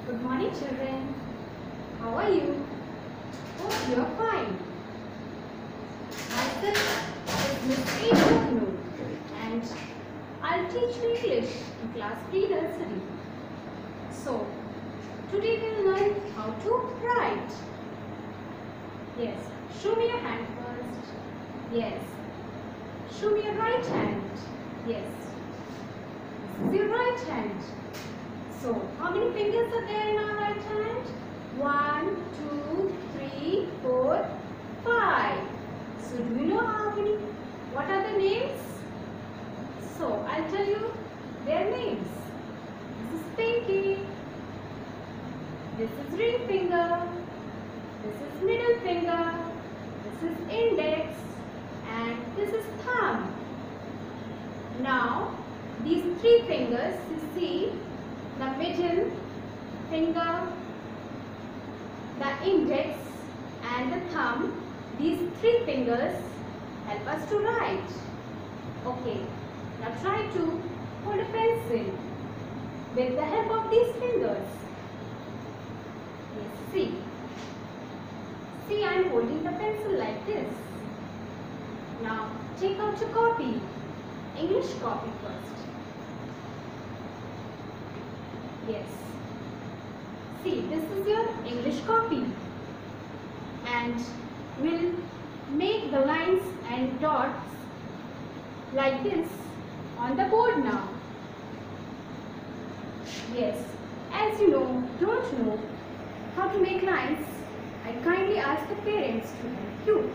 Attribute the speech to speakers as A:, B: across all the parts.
A: Good morning, children. How are you? Hope you are fine. Myself is Miss April and I'll teach you English in class pre-nursery. So, today we'll learn how to write. Yes, show me your hand first. Yes. Show me your right hand. Yes. This is your right hand. So, how many fingers are there in our right hand? 1, 2, 3, 4, 5. So, do you know how many? What are the names? So, I'll tell you their names. This is pinky. This is ring finger. This is middle finger. This is index. And this is thumb. Now, these three fingers, you see, the middle finger, the index and the thumb, these three fingers help us to write. Okay, now try to hold a pencil with the help of these fingers. Yes, see. See, I am holding the pencil like this. Now, take out your copy, English copy first. Yes. See, this is your English copy. And we'll make the lines and dots like this on the board now. Yes. As you don't know how to make lines, I kindly ask the parents to help you.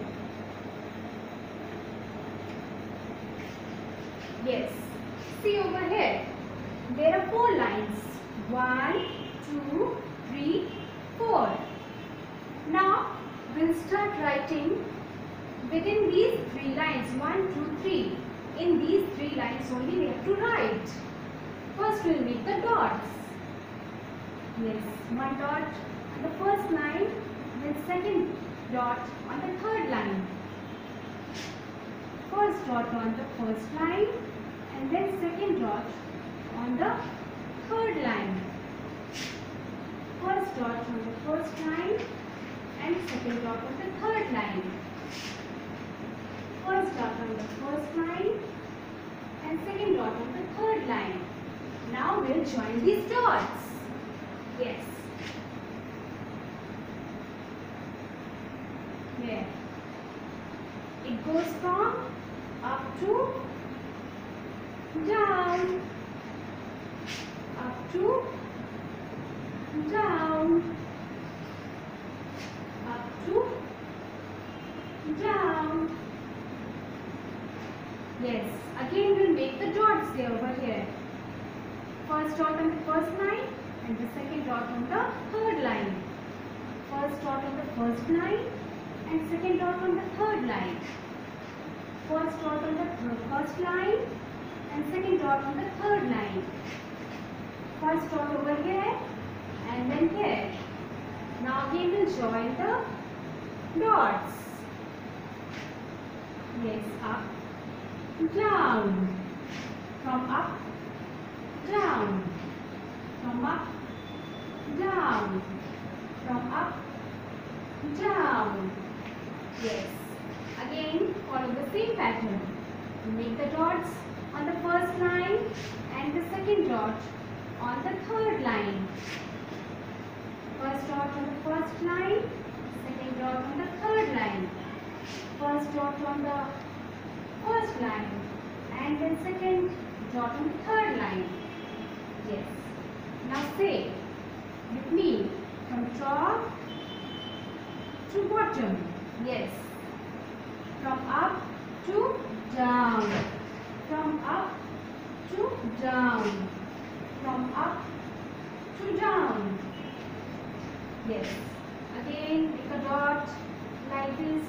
A: Yes. See over here. There are 4 lines. 1, 2, 3, 4. Now we'll start writing within these 3 lines. 1, 2, 3. In these 3 lines only we have to write. First we'll make the dots. Yes, 1 dot on the first line, then second dot on the third line. First dot on the first line and then second dot on the third line. First dot on the first line and second dot on the third line. First dot on the first line and second dot on the third line. Now we'll join these dots. Yes. There. It goes from up to down. Up to down, up to down. Yes, again we'll make the dots there over here. First dot on the first line and the second dot on the third line. First dot on the first line and second dot on the third line. First dot on the first line and second dot on the third line. First dot over here and then here. Now again we'll join the dots. Yes, up, down, from up, down, from up, down, from up, down. Yes, again follow the same pattern. Make the dots on the first line and the second dot on the third line. First dot on the first line, second dot on the third line. First dot on the first line and then second dot on the third line. Yes. Now say with me from top to bottom. Yes. From up to down. From up to down. From up to down. Yes. Again make a dot like this.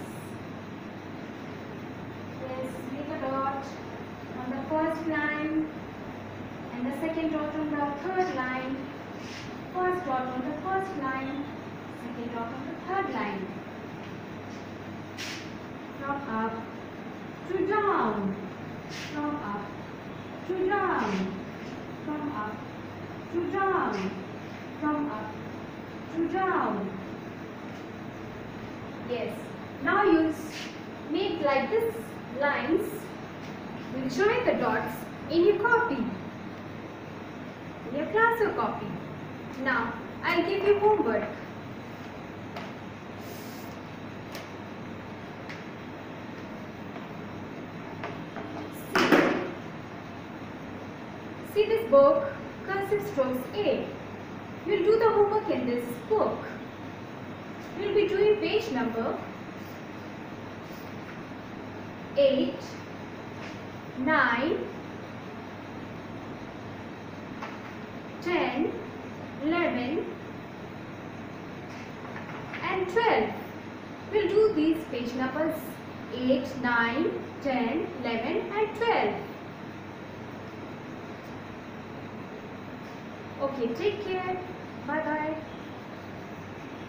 A: Yes, make a dot on the first line and the second dot on the third line. First dot on the first line, second dot on the third line. From up to down. From up to down. From up to down. From up Yes. Now you make like this lines. You join the dots in your copy, in your class or copy. Now I'll give you homework. See this book, cursive strokes A. You'll do the homework in this book. You'll be doing page number 8, 9, 10, 11 and 12. We'll do these page numbers 8, 9, 10, 11 and 12. Okay, take care. Bye bye.